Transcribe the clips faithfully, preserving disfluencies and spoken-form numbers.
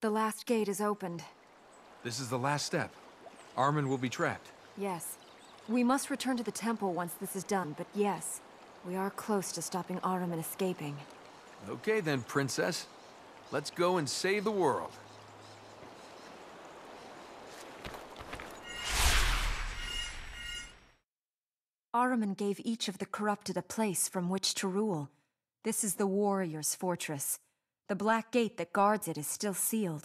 The last gate is opened. This is the last step. Armin will be trapped. Yes. We must return to the temple once this is done, but yes, we are close to stopping Armin escaping. Okay then, Princess. Let's go and save the world. Ahriman gave each of the corrupted a place from which to rule. This is the warrior's fortress. The black gate that guards it is still sealed.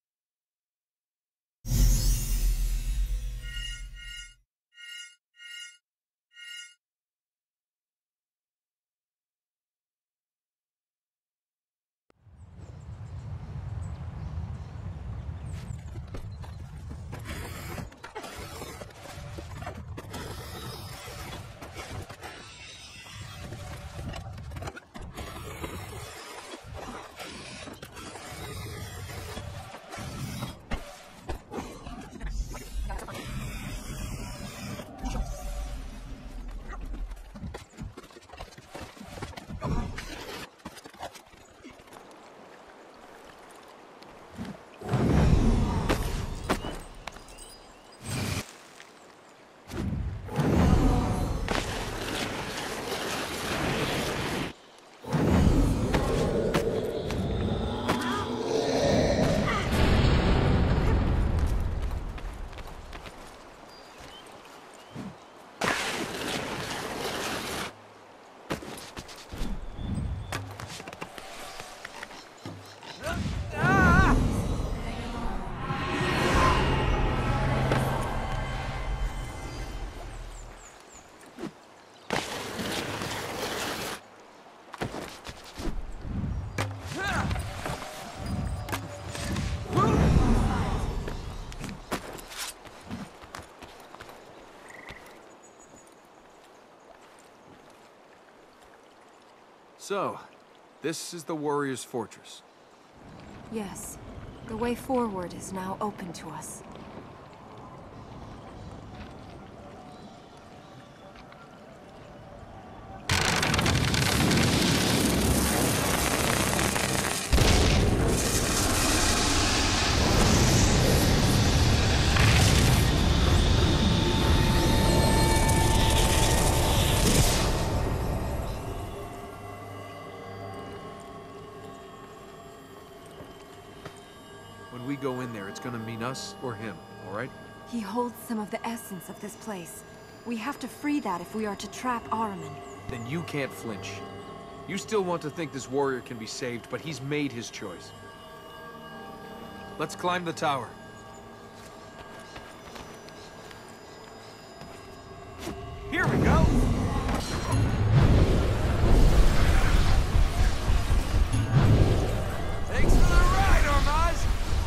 So, this is the warrior's fortress. Yes. The way forward is now open to us. When we go in there, it's gonna mean us or him, all right? He holds some of the essence of this place. We have to free that if we are to trap Ahriman. Then you can't flinch. You still want to think this warrior can be saved, but he's made his choice. Let's climb the tower. Here we go! Thanks for the ride, Ormaz!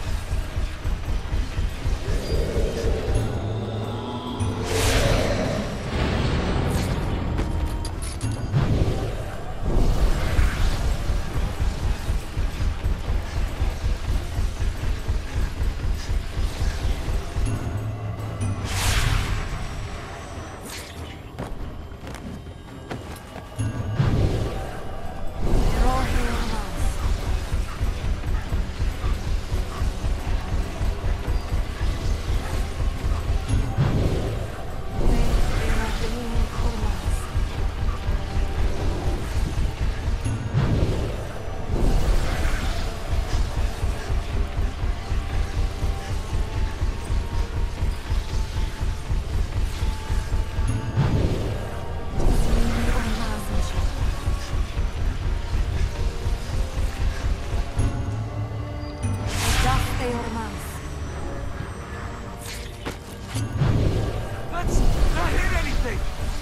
Let's not hit anything!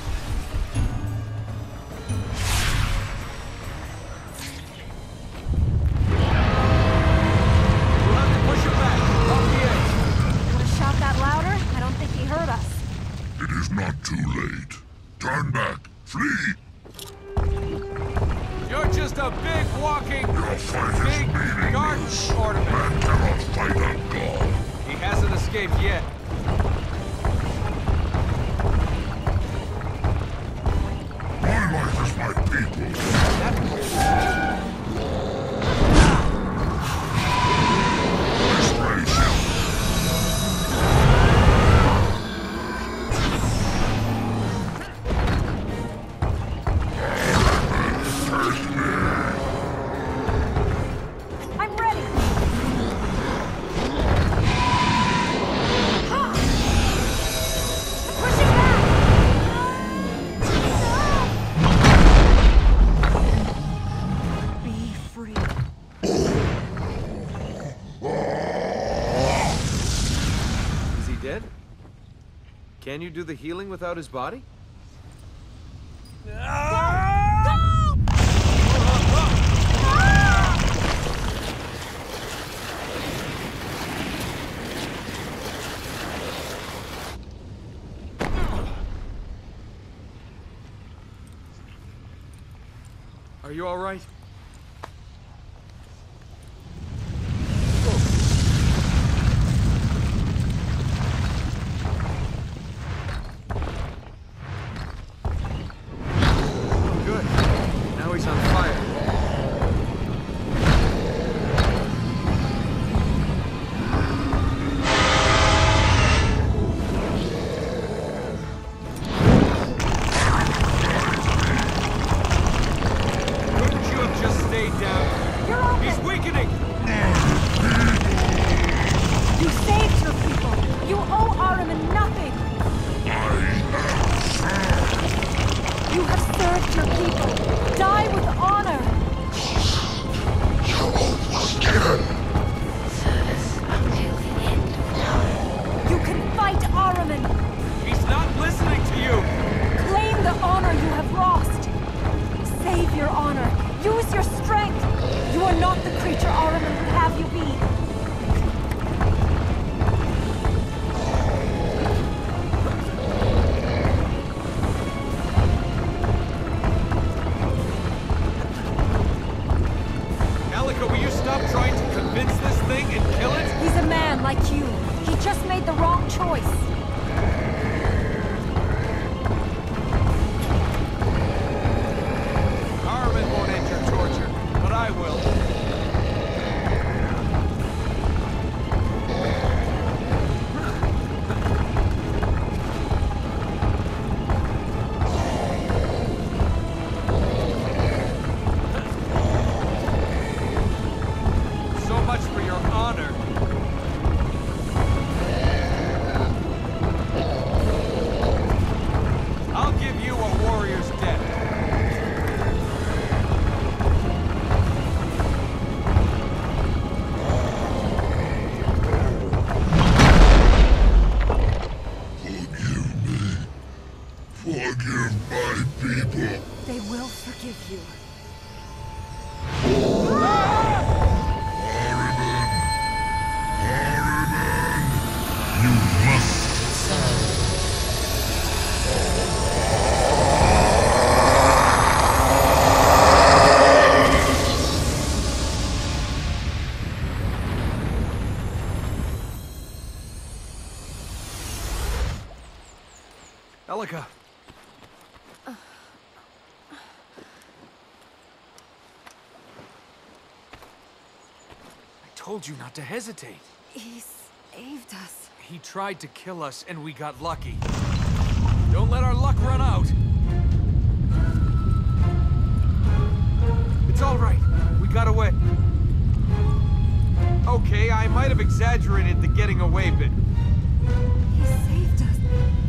We'll have to push him back, off the edge. Want to shout that louder? I don't think he heard us. It is not too late. Turn back. Flee! You're just a big walking, Your fight is big garden meaningless. ornament. Man cannot fight a god. He hasn't escaped yet. My life is my people's. That Can you do the healing without his body? Are you all right? Good. Now he's on fire. Elika! Uh. I told you not to hesitate. He saved us. He tried to kill us, and we got lucky. Don't let our luck run out! It's all right. We got away. Okay, I might have exaggerated the getting away bit. He saved us.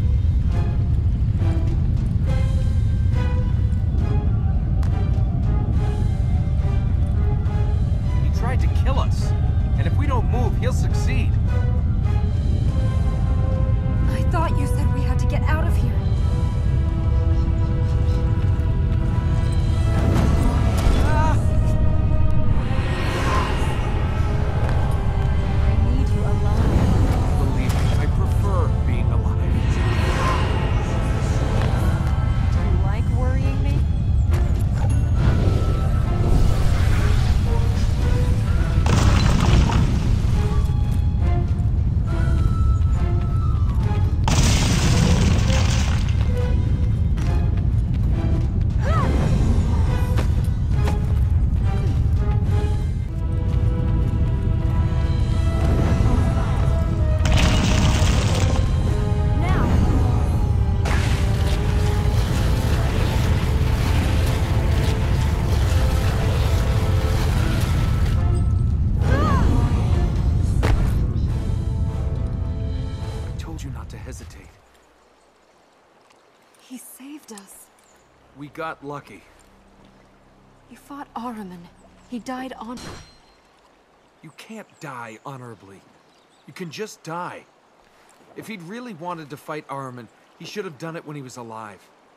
He tried to kill us. And if we don't move, he'll succeed. I thought you said we had to get out of here. He saved us. We got lucky. You fought Ahriman. He died on... You can't die honorably. You can just die. If he'd really wanted to fight Ahriman, he should have done it when he was alive.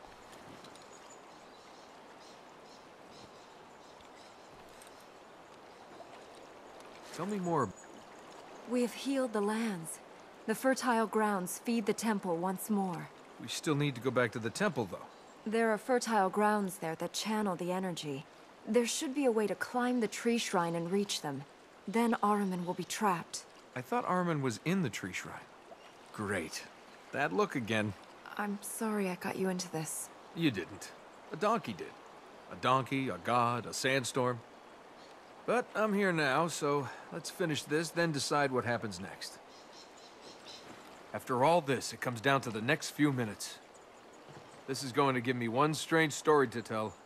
Tell me more. We have healed the lands. The fertile grounds feed the temple once more. We still need to go back to the temple, though. There are fertile grounds there that channel the energy. There should be a way to climb the tree shrine and reach them. Then Ahriman will be trapped. I thought Ahriman was in the tree shrine. Great. That look again. I'm sorry I got you into this. You didn't. A donkey did. A donkey, a god, a sandstorm. But I'm here now, so let's finish this, then decide what happens next. After all this, it comes down to the next few minutes. This is going to give me one strange story to tell,